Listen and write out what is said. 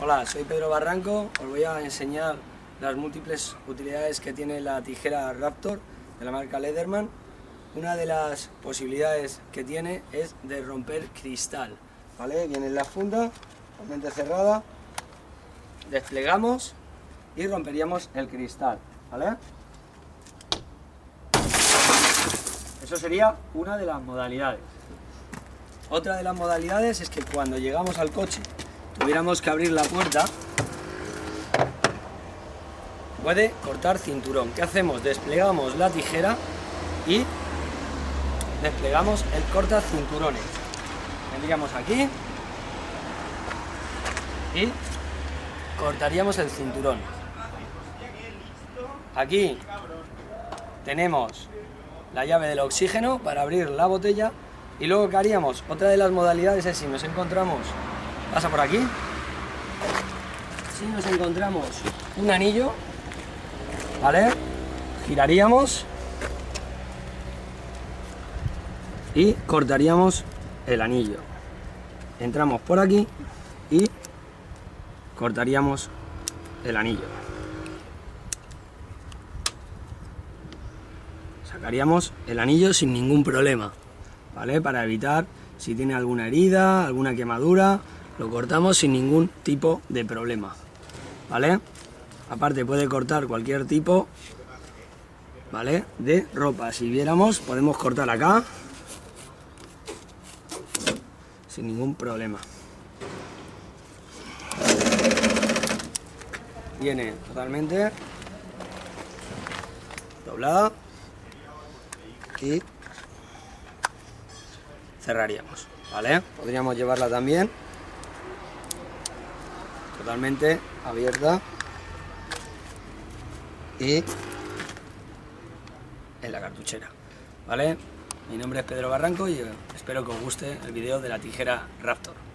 Hola, soy Pedro Barranco, os voy a enseñar las múltiples utilidades que tiene la tijera Raptor de la marca Leatherman. Una de las posibilidades que tiene es de romper cristal, ¿vale? Viene en la funda, totalmente cerrada, desplegamos y romperíamos el cristal, ¿vale? Eso sería una de las modalidades. Otra de las modalidades es que cuando llegamos al coche tuviéramos que abrir la puerta, puede cortar cinturón. ¿Qué hacemos? Desplegamos la tijera y desplegamos el corta cinturones. Vendríamos aquí y cortaríamos el cinturón. Aquí tenemos la llave del oxígeno para abrir la botella. Y luego, ¿qué haríamos? Otra de las modalidades es si nos encontramos, pasa por aquí, si nos encontramos un anillo, ¿vale? Giraríamos y cortaríamos el anillo. Entramos por aquí y cortaríamos el anillo. Sacaríamos el anillo sin ningún problema, ¿vale? Para evitar, si tiene alguna herida, alguna quemadura, lo cortamos sin ningún tipo de problema, ¿vale? Aparte puede cortar cualquier tipo, ¿vale?, de ropa. Si viéramos, podemos cortar acá sin ningún problema. Viene totalmente doblada y cerraríamos, ¿vale? Podríamos llevarla también totalmente abierta y en la cartuchera, ¿vale? Mi nombre es Pedro Barranco y espero que os guste el vídeo de la tijera Raptor.